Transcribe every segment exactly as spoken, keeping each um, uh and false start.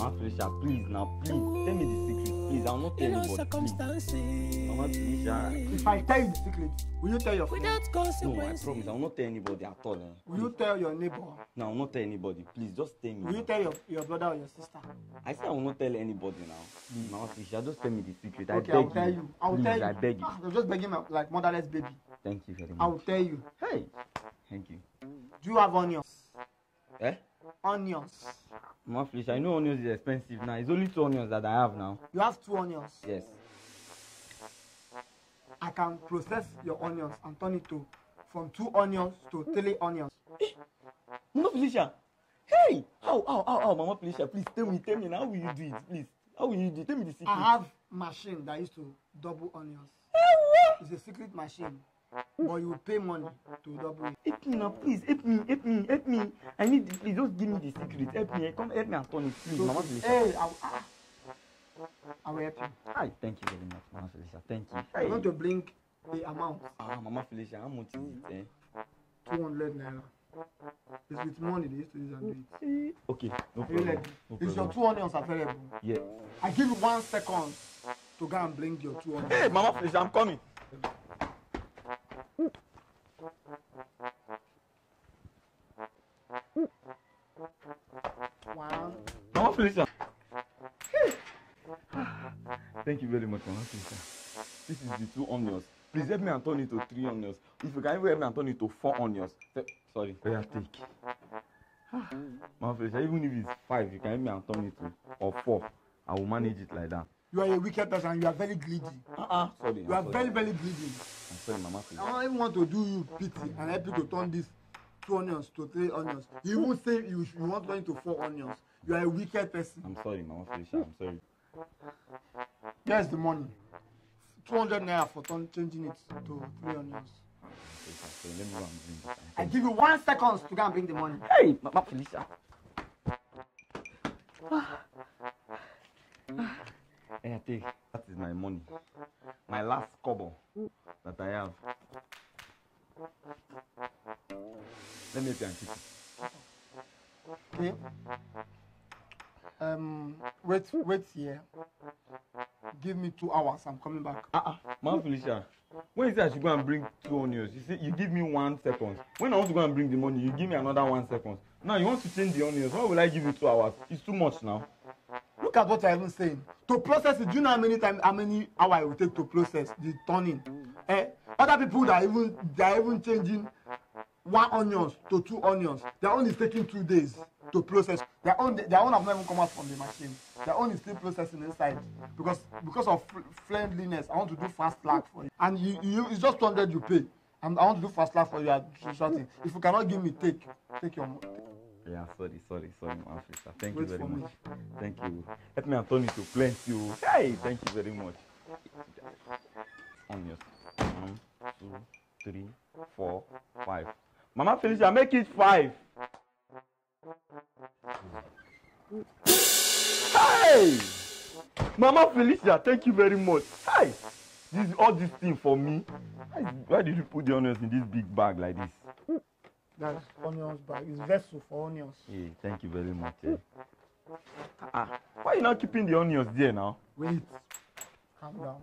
Mama Felicia, please now, please tell me the secret, please. I'll not tell anybody. Please. Mama Felicia. If I tell you the secret, will you tell your friend? No, I promise, I will not tell anybody at all. Eh? Will you tell your neighbor? No, I will not tell anybody. Please, just tell me. Will you tell your, your brother or your sister? I said I will not tell anybody now. Please, Mama Felicia, just tell me the secret. I Okay, beg I will tell you. you. I will please, tell you. I beg you. Ah, you're just begging me like motherless baby. Thank you very much. I will tell you. Hey, thank you. Do you have onions? Eh? Onions. Mama Felicia, I know onions is expensive now. It's only two onions that I have now. You have two onions. Yes. I can process your onions and turn it to from two onions to three onions. Eh? Mama Felicia, hey! How, how, how, how, Mama Felicia, please tell me, tell me, now how will you do it, please? How will you do it? Tell me the secret. I have machine that used to double onions. It's a secret machine, but you will pay money to double it. Help me now, please, help me, help me, help me. I need, the, please, just give me the secret. Help me, come help me and turn it, please, So, Mama Felicia. hey, I, I, I will help you. Hi, thank you very much, Mama Felicia, thank you. I want to bring the amount. Ah, Mama Felicia, how much is it, eh? two hundred naira. It's with money they used to use and do it. Okay, no Are you problem. ready? No Is your problem. two onions available? Yeah. I give you one second to go and bring your two onions. Hey, Mama Felicia, I'm coming. One. Mama Felicia. Thank you very much, Mama Felicia. This is the two onions. Please help me and turn it to three onions. If you can even help me and turn it to four onions. Th- Sorry, better take. Mama Felicia, even if it's five, you can help me and turn it to or four. I will manage it like that. You are a wicked person and you are very greedy. Uh-uh. Sorry. You I'm are sorry. very, very greedy. I'm sorry, Mama I Felicia. don't even want to do you pity and help you to turn this two onions to three onions. You even say you, you want to turn it to four onions. You are a wicked person. I'm sorry, Mama Felicia. I'm sorry. Here's the money. two hundred naira for turn, changing it to three onions. So let me go and bring it. I give you one second to go and bring the money. Hey, Mama Felicia. Hey, I take. That is my money. My last kobo that I have. Let me help you and keep it. Okay. Um, wait, wait here. Give me two hours. I'm coming back. Ah, uh-uh. Mama Felicia. When you say I should go and bring two onions, you say you give me one second. When I want to go and bring the money, you give me another one second. Now you want to change the onions. Why will I give you two hours? It's too much now. Look at what I'm even saying. To process it, do you know how many time, how many hours it will take to process the turning? Eh? Other people that even they are even changing one onions to two onions. Their own is taking two days to process. Their own, their own have not even come out from the machine. Their own is still processing inside because because of friendliness. I want to do fast lag for you, and you, you it's just two hundred you pay. And I want to do fast lag for you at shorting. If you cannot give me, take take your. Yeah, sorry, sorry, sorry, Mama Felicia. Thank Wait you very for me. much. Thank you. Help me and turn it to plenty. Oh. Hey, thank you very much. Onions. One, two, three, four, five. Mama Felicia, make it five. Hey! Mama Felicia, thank you very much. Hey! This all this thing for me. Why did you put the onions in this big bag like this? That's onions bag. It's vessel for onions. Hey, thank you very much. Eh? Ah, why are you not keeping the onions there now? Wait. Calm down.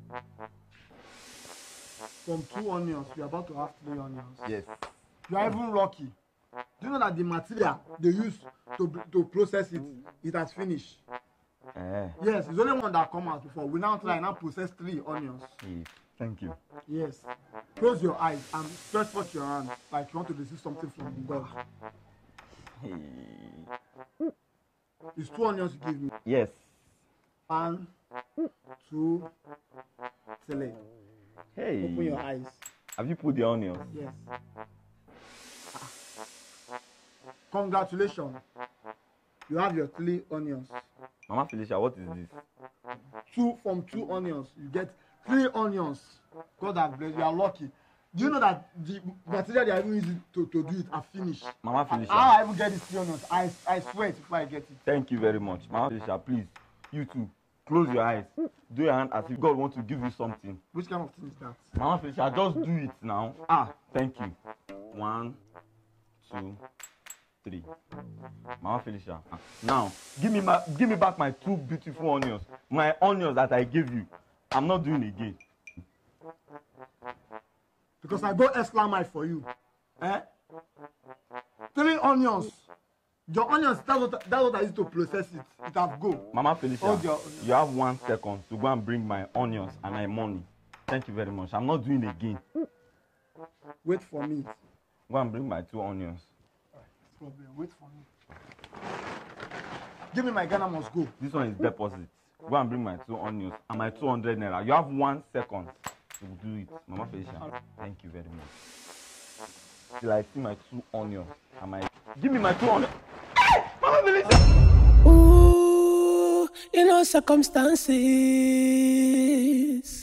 From two onions, you're about to have three onions. Yes. You are even lucky. Do you know that the material they use to to process it, it has finished? Eh. Yes, it's only one that come out before. We now try now process three onions. Hey, thank you. Yes. Close your eyes and stretch forth your hand like you want to receive something from the God. Hey. It's two onions you give me. Yes. One, two, three. Hey. Open your eyes. Have you put the onions? Yes. Congratulations. You have your three onions. Mama Felicia, what is this? Two from two onions, you get three onions. God has blessed you. You are lucky. Do you know that the material they are even using to, to do it are finished? Mama Felicia. How I even get these three onions? I, I swear it before I get it. Thank you very much. Mama Felicia, please, you too, close your eyes. Do your hand as if God wants to give you something. Which kind of thing is that? Mama Felicia, just do it now. Ah, thank you. One, two, three. Mama Felicia. Now, give me my give me back my two beautiful onions. My onions that I gave you. I'm not doing again. Because I go extra mile for you. Eh? Three onions. Your onions, that's what, that's what I used to process it. It have go. Mama Felicia, Hold your, you have one second to go and bring my onions and my money. Thank you very much. I'm not doing again. Wait for me. Go and bring my two onions. Problem. Wait for me. Give me my Ghana must go. This one is deposit. Go and bring my two onions and my two hundred naira. You have one second to do it. Mama Felicia, thank you very much. Till I see my two onions and my... Give me my two onions. Hey! Mama Felicia! Ooh, in all circumstances.